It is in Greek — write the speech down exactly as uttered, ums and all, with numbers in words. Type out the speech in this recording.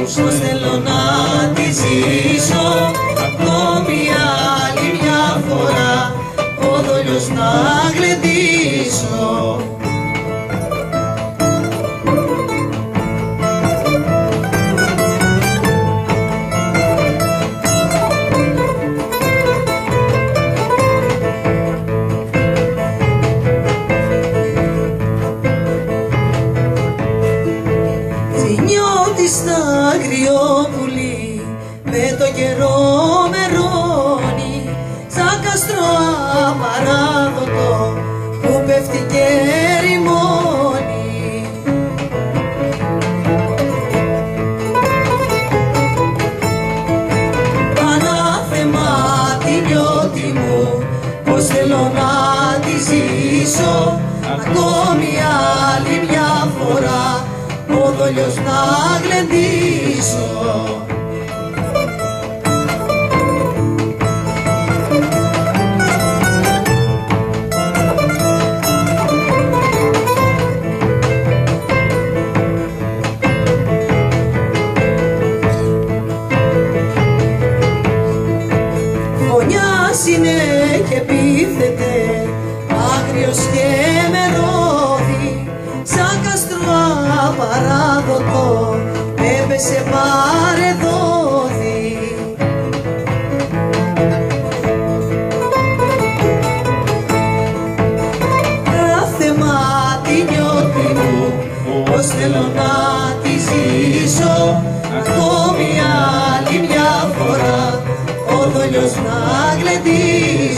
πως θέλω να τη ζήσω ακόμη άλλη μια φορά, ο δόλιος να γλεντήσω. Στα αγριόπουλη με το καιρό μερώνει, σαν καστρό απαράδοτο που πέφτει και ρημώνει. Ανάθεμα την νιώτη μου, πως θέλω να τη ζήσω ακόμη άλλη μια φορά, ο δόλιος να γλεντήσω. Φωνιάς είναι και πείθεται, άγριος και μερόδι, σαν καστρό απαράδοτο έπεσε παρεδόδι. Κάθε μάτι νιώτη μου, πως θέλω να τη ζήσω ακόμη άλλη μια φορά, ο δόλιος να γλεντήσει.